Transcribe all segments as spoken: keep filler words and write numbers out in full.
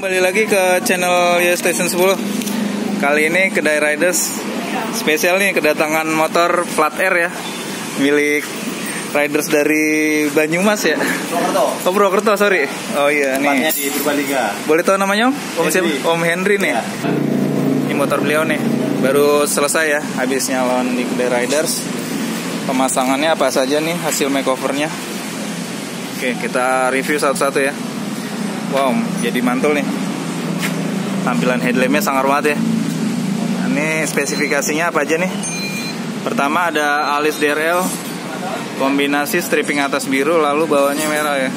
Kembali lagi ke channel Y Station sepuluh. Kali ini Kedai Riders spesial nih, kedatangan motor flat air ya, milik riders dari Banyumas ya. Purwokerto. Oh, Purwokerto, sorry. Oh iya nih. Tempatnya di Purbalingga. Boleh tahu namanya Om? Om siapa? Henry. Om Henry nih. Ya. Ini motor beliau nih, baru selesai ya, habis nyalon di Kedai Riders. Pemasangannya apa saja nih, hasil makeovernya. Oke, kita review satu-satu ya. Wow, jadi mantul nih. Tampilan headlampnya sangar banget ya. Ini spesifikasinya apa aja nih? Pertama ada alis D R L, kombinasi stripping atas biru, lalu bawahnya merah ya.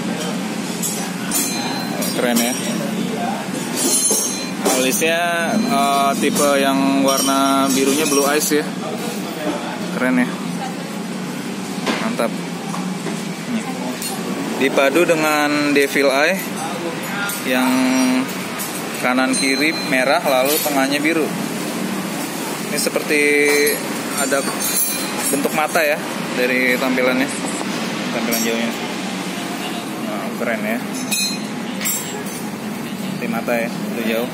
Keren ya. Alisnya uh, tipe yang warna birunya blue ice ya. Keren ya. Mantap. Dipadu dengan Devil Eye yang kanan kiri merah lalu tengahnya biru. Ini seperti ada bentuk mata ya dari tampilannya, tampilan jauhnya. Nah, keren ya, seperti mata ya dari jauh.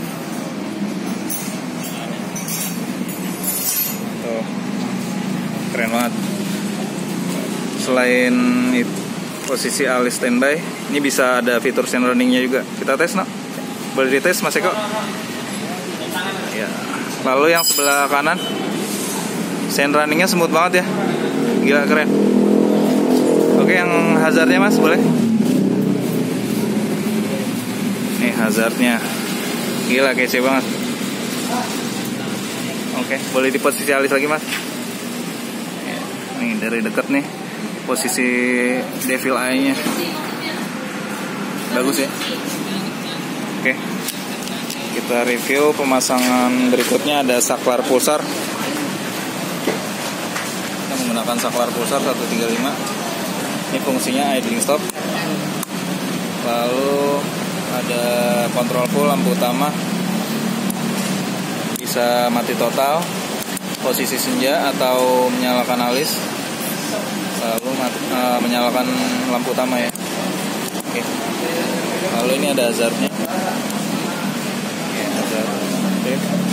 Tuh, keren banget. Selain itu, posisi alis standby, ini bisa ada fitur sound runningnya juga. Kita tes, no? Boleh dites Mas Eko? Ya. Lalu yang sebelah kanan, sound runningnya smooth banget ya, gila keren. Oke, yang hazardnya Mas boleh? Nih hazardnya, gila kece banget. Oke, boleh di posisi alis lagi Mas? Nih dari dekat nih, posisi Devil Eye-nya bagus ya. Oke, kita review pemasangan berikutnya. Ada saklar pulsar. Kita menggunakan saklar pulsar seratus tiga puluh lima. Ini fungsinya idling stop. Lalu ada kontrol full lampu utama, bisa mati total, posisi senja atau menyalakan alis, lalu mati, uh, menyalakan lampu utama ya. Oke. Lalu ini ada hazardnya. Oke, hazard. Oke.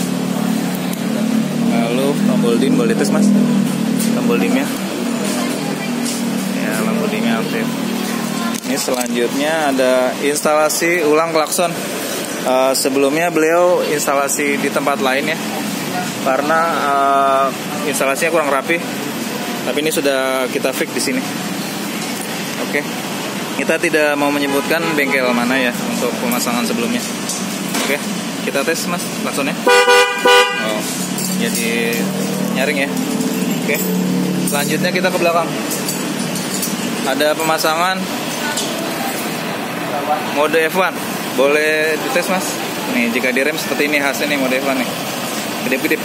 Lalu tombol dim boleh tes Mas? Tombol dimnya. Ya, lampu dimnya aktif. Ini selanjutnya ada instalasi ulang klakson. Uh, sebelumnya beliau instalasi di tempat lain ya, karena uh, instalasinya kurang rapi. Tapi ini sudah kita fix di sini. Oke. Kita tidak mau menyebutkan bengkel mana ya untuk pemasangan sebelumnya. Oke. Kita tes Mas klaksonnya. Oh, jadi nyaring ya. Oke. Selanjutnya kita ke belakang. Ada pemasangan mode F satu. Boleh dites Mas. Nih, jika direm seperti ini hasilnya nih mode F satu nih. Kedip-kedip.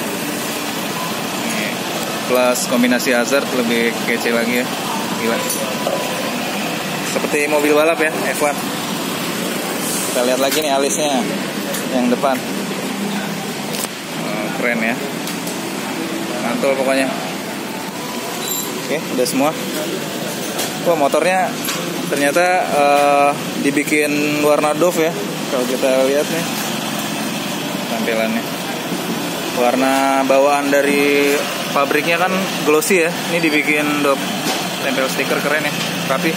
Plus kombinasi hazard lebih kece lagi ya, gila. Seperti mobil balap ya, F satu. Kita lihat lagi nih alisnya yang depan. Oh, keren ya, mantul pokoknya. Oke, udah semua. Wah, motornya ternyata uh, dibikin warna doff ya. Kalau kita lihat nih tampilannya, warna bawaan dari pabriknya kan glossy ya. Ini dibikin dop, tempel stiker, keren ya, rapi.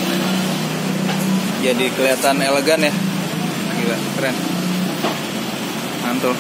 Jadi kelihatan elegan ya. Gila, keren. Mantul.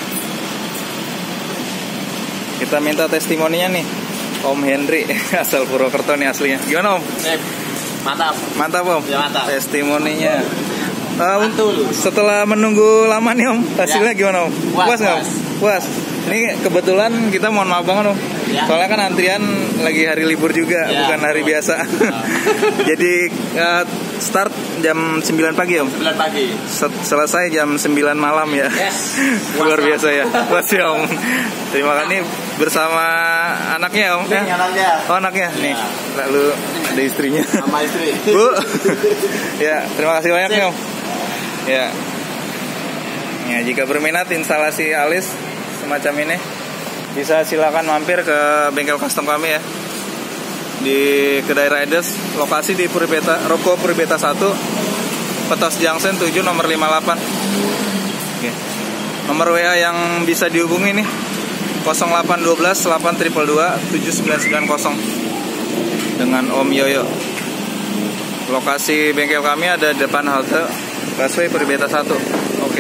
Kita minta testimoninya nih, Om Henry asal Purwokerto nih aslinya. Gimana Om? Eh, mantap. Mantap Om. Ya, mantap. Testimoninya. Uh, Mantul. Setelah menunggu lama nih Om, hasilnya ya. Gimana Om? Puas nggak Om? Puas. Ini kebetulan kita mohon maaf banget Om, ya. Soalnya kan antrian lagi hari libur juga, ya, bukan hari biasa. Ya. Jadi uh, start jam sembilan pagi Om. sembilan pagi. Selesai jam sembilan malam ya. Yes. Luar biasa ya. Puas ya Om. Terima kasih nih bersama anaknya Om. Ini eh? anaknya. Oh anaknya. Ya. Nih. Lalu ada istrinya. Sama istri. Bu. Ya, terima kasih banyak nih Om. Ya. Ya, jika berminat instalasi alis semacam ini, bisa silakan mampir ke bengkel custom kami ya, di Kedai Riders, lokasi di Puribeta, Roko Puribeta satu, Petos Junction tujuh nomor lima puluh delapan. Oke. Nomor W A yang bisa dihubungi nih nol delapan satu dua delapan dua dua tujuh sembilan sembilan nol dengan Om Yoyo. Lokasi bengkel kami ada di depan halte busway Perbeta satu. Oke.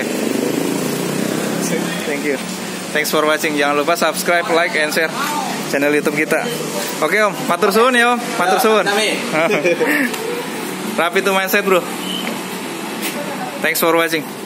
Thank you. Thanks for watching. Jangan lupa subscribe, like, and share channel YouTube kita. Oke Om, matur suwun ya Om, matur suwun. Rapi tuh mindset bro. Thanks for watching.